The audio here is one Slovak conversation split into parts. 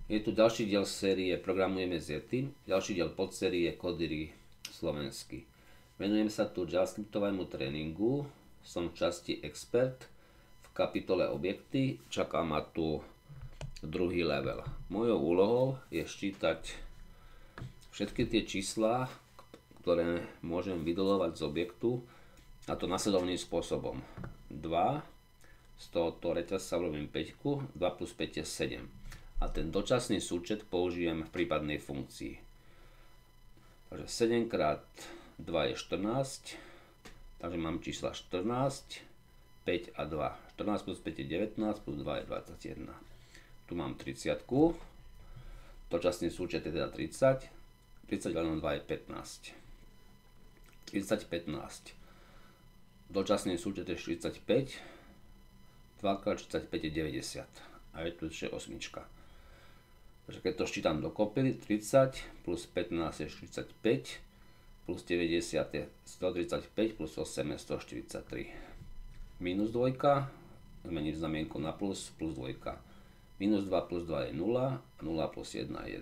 Je tu ďalší diel série Programujeme s Yeti, ďalší diel podsérie Codery slovenský. Venujem sa tu javascriptovému tréningu, som v časti Expert, v kapitole Objekty, čaká ma tu druhý level. Mojou úlohou je ščítať všetky tie čísla, ktoré môžem vydolovať z objektu, a to nasledovným spôsobom. 2, z tohoto reťazca urobím 5, 2 plus 5 je 7. A ten dočasný súčet použijem v prípadnej funkcii. Takže 7 krát 2 je 14, takže mám čísla 14, 5 a 2. 14 plus 5 je 19, plus 2 je 21. Tu mám 30, dočasný súčet je teda 30, 30 + 2 je 15. 30, 15. Dočasný súčet je 45, 2 krát 45 je 90. A je tu ešte osmička. Takže keď to ščítam dokopy, 30 plus 15 je 45, plus 90 je 135, plus 8 je 143. Minus 2, zmeniť znamienku na plus, plus 2. Minus 2 plus 2 je 0, a 0 plus 1 je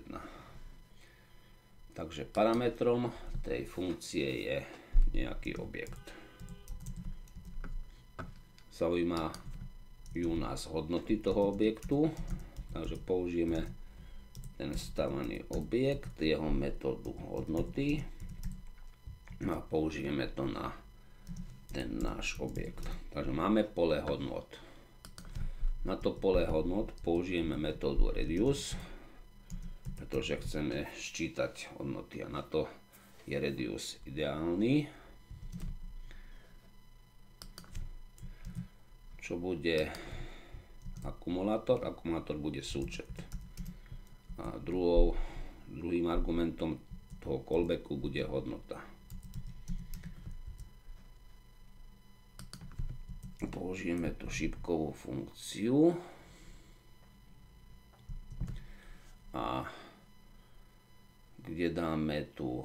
1. Takže parametrom tej funkcie je nejaký objekt. Zaujímajú nás hodnoty toho objektu, takže použijeme ten stávaný objekt, jeho metódu hodnoty a použijeme to na ten náš objekt. Takže máme pole hodnot. Na to pole hodnot použijeme metódu reduce, pretože chceme ščítať hodnoty a na to je reduce ideálny. Čo bude akumulátor? Akumulátor bude súčet. A druhým argumentom toho callbacku bude hodnota. Použijeme tu šípkovú funkciu a kde dáme tú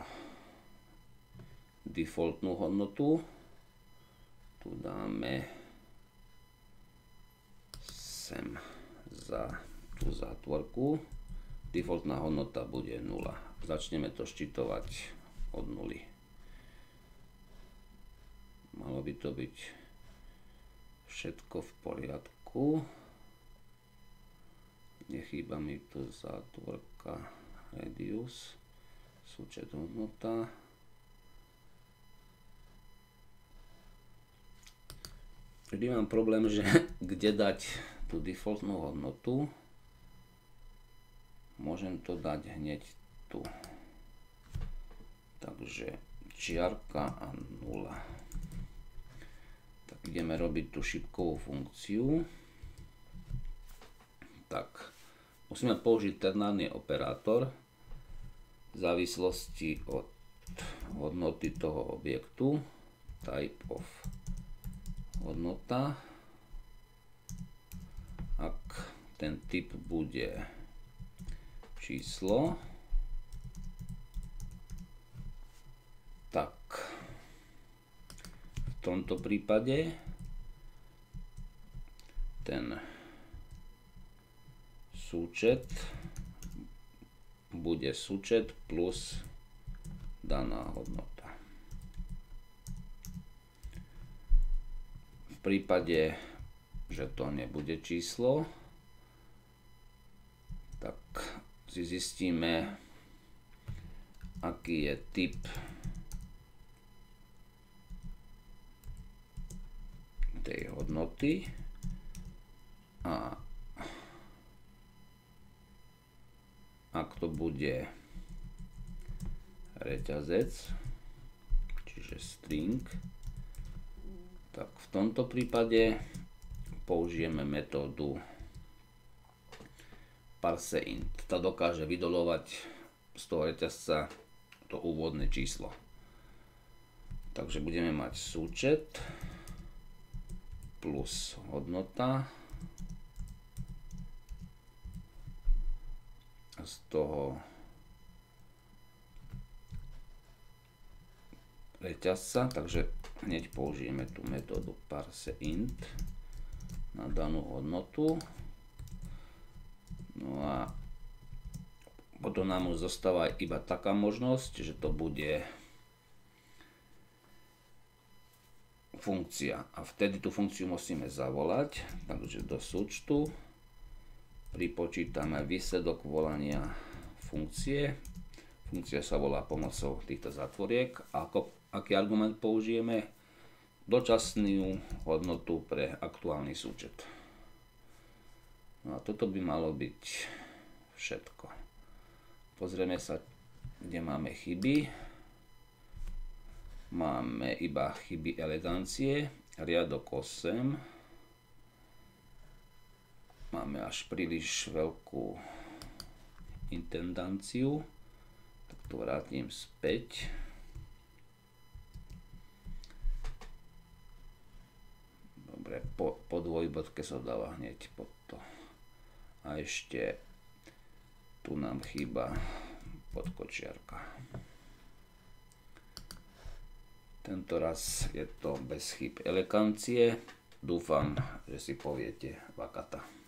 defaultnú hodnotu, tu dáme sem za tú zátvorku. Defaultná hodnota bude 0. Začneme to ščítovať od 0. Malo by to byť všetko v poriadku. Nechýba mi tu zátvorka reduce, súčet hodnota. Vždy mám problém, že kde dať tú defaultnú hodnotu. Môžem to dať hneď tu. Takže čiarka a 0. Tak ideme robiť tú šípkovú funkciu. Tak musíme použiť ternárny operátor v závislosti od hodnoty toho objektu. Type of hodnota. Ak ten typ bude číslo, tak v tomto prípade ten súčet bude súčet plus daná hodnota. V prípade, že to nebude číslo, tak si zistíme, aký je typ tej hodnoty a ak to bude reťazec, čiže string, tak v tomto prípade použijeme metódu parseInt. Tá dokáže vydolovať z toho reťazca to úvodné číslo. Takže budeme mať súčet plus hodnota a z toho reťazca, takže hneď použijeme tú metódu parseInt na danú hodnotu. No a potom nám už zostáva iba taká možnosť, že to bude funkcia. A vtedy tú funkciu musíme zavolať, takže do súčtu pripočítame výsledok volania funkcie. Funkcia sa volá pomocou týchto zatvoriek. A aký argument použijeme? Dočasnú hodnotu pre aktuálny súčet. No a toto by malo byť všetko. Pozrieme sa, kde máme chyby. Máme iba chyby elegancie, riadok 8. Máme až príliš veľkú intendanciu. Tak to vrátim späť. Dobre, po dvojbodke sa dáva hneď pod to. A ešte tu nám chýba podkočiarka. Tento raz je to bez chýb elegancie. Dúfam, že si poviete vakata.